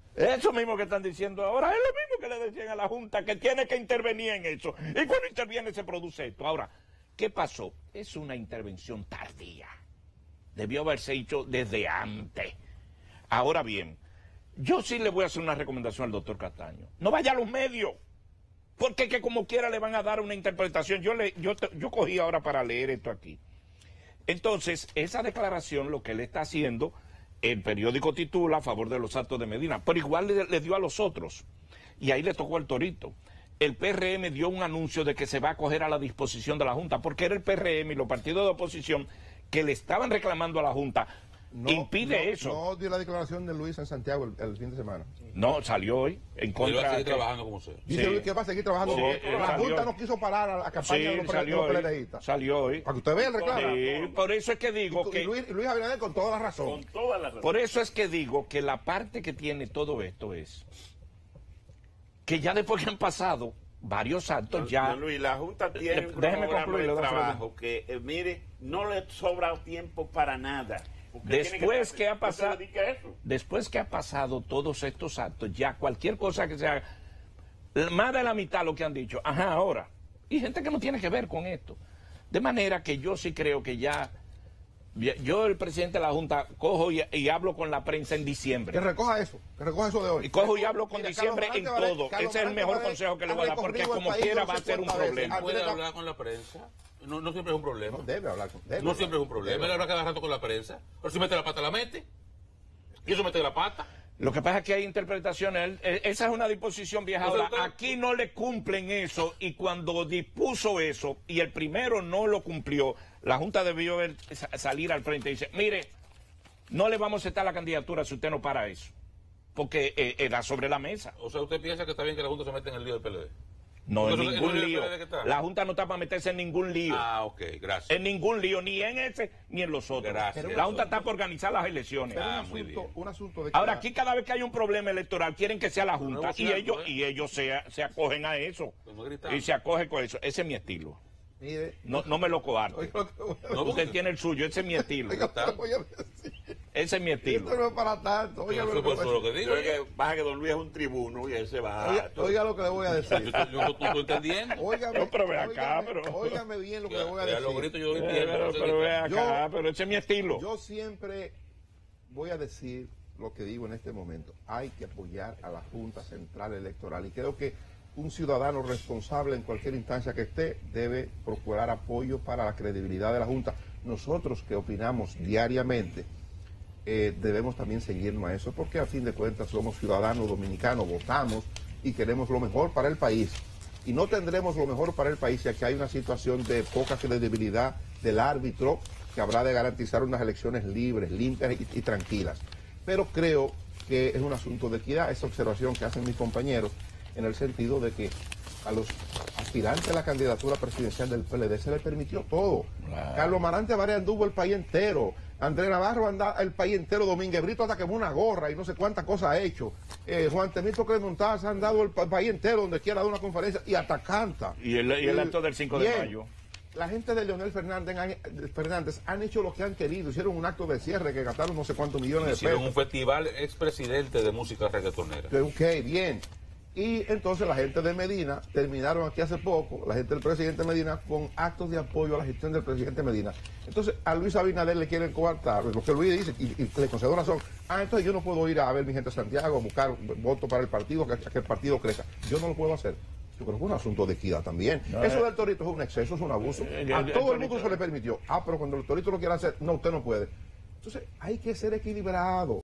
Eso mismo que están diciendo ahora es lo mismo que le decían a la Junta, que tiene que intervenir en eso. Y cuando interviene se produce esto. Ahora, ¿qué pasó? Es una intervención tardía. Debió haberse hecho desde antes. Ahora bien, yo sí le voy a hacer una recomendación al doctor Castaño. No vaya a los medios, porque que como quiera le van a dar una interpretación. Yo cogí ahora para leer esto aquí. Entonces, esa declaración, lo que él está haciendo, el periódico titula a favor de los actos de Medina, pero igual le dio a los otros. Y ahí le tocó al Torito. El PRM dio un anuncio de que se va a coger a la disposición de la Junta, porque era el PRM y los partidos de oposición que le estaban reclamando a la Junta. Impide eso. No dio la declaración de Luis en Santiago el fin de semana. No, salió hoy en contra. Va a seguir trabajando como sea. Dice Luis que va a seguir trabajando. Sí, la Junta no quiso parar a la campaña de los PLDistas. Salió hoy. Para que usted vea el reclamo. Sí, por eso es que digo que... Luis Abinader con toda la razón. Con toda la razón. Por eso es que digo que la parte que tiene todo esto es que ya después que han pasado varios actos ya... Luis, la Junta tiene un programa de trabajo que, mire, no le sobra tiempo para nada. Después que ha pasado todos estos actos, ya cualquier cosa que se haga, más de la mitad lo que han dicho, ajá, ahora, y gente que no tiene que ver con esto. De manera que yo sí creo que ya, yo el presidente de la Junta, cojo y hablo con la prensa en diciembre. Que recoja eso de hoy. Y cojo y hablo con diciembre en todo. Ese es el mejor consejo que le voy a dar, porque como quiera va a ser un problema. ¿Puede hablar con la prensa? No siempre es un problema. No debe hablar con No siempre es un problema. Él habla cada rato con la prensa. Pero si mete la pata, la mete. Y eso mete la pata. Lo que pasa es que hay interpretaciones. Esa es una disposición vieja. Ahora, aquí no le cumplen eso, y cuando dispuso eso y el primero no lo cumplió, la Junta debió salir al frente y decir, mire, no le vamos a aceptar la candidatura si usted no para eso, porque era sobre la mesa. O sea, ¿usted piensa que está bien que la Junta se meta en el lío del PLD? No, en ningún lío. La Junta no está para meterse en ningún lío. Ah, ok, gracias. En ningún lío, ni en ese ni en los otros. Gracias. La Junta está para organizar las elecciones. Un asunto de ahora, aquí cada vez que hay un problema electoral quieren que sea la Junta, y ellos se acogen a eso. Y se acogen con eso. Ese es mi estilo. Mire, no me lo coarde. No, usted tiene el suyo, ese es mi estilo. Ese es mi estilo. Esto no es para tanto. Oiga lo que digo. Pasa que don Luis es un tribuno y él se va. Oiga lo que le voy a decir. Yo estoy entendiendo. Óigame bien lo que le voy a decir. Pero ve acá, pero ese es mi estilo. Yo siempre voy a decir lo que digo en este momento. Hay que apoyar a la Junta Central Electoral, y creo que un ciudadano responsable en cualquier instancia que esté debe procurar apoyo para la credibilidad de la Junta. Nosotros que opinamos diariamente debemos también seguirnos a eso, porque a fin de cuentas somos ciudadanos dominicanos, votamos y queremos lo mejor para el país. Y no tendremos lo mejor para el país si aquí hay una situación de poca credibilidad del árbitro, que habrá de garantizar unas elecciones libres, limpias y tranquilas. Pero creo que es un asunto de equidad, esa observación que hacen mis compañeros, en el sentido de que a los aspirantes a la candidatura presidencial del PLD se les permitió todo. Carlos Marante Varela anduvo el país entero, Andrés Navarro anda el país entero, Domínguez Brito hasta quemó una gorra y no sé cuántas cosas ha hecho. Juan Temito Clemontaza ha andado el país entero, donde quiera dar una conferencia, y hasta canta. Y el acto del 5 de mayo. La gente de Leonel Fernández han hecho lo que han querido, hicieron un acto de cierre que gastaron no sé cuántos millones de pesos. Hicieron un festival expresidente de música reggaetonera. Ok, bien. Y entonces la gente de Medina terminaron aquí hace poco, la gente del presidente Medina, con actos de apoyo a la gestión del presidente Medina. Entonces a Luis Abinader le quieren coartar, lo que Luis dice, y le concedo razón. Entonces yo no puedo ir a ver mi gente de Santiago, a buscar votos para el partido, que el partido crezca. Yo no lo puedo hacer. Yo creo que es un asunto de equidad también. Eso del Torito es un exceso, es un abuso. A todo el mundo se le permitió. Pero cuando el Torito lo quiere hacer, no, usted no puede. Entonces hay que ser equilibrado.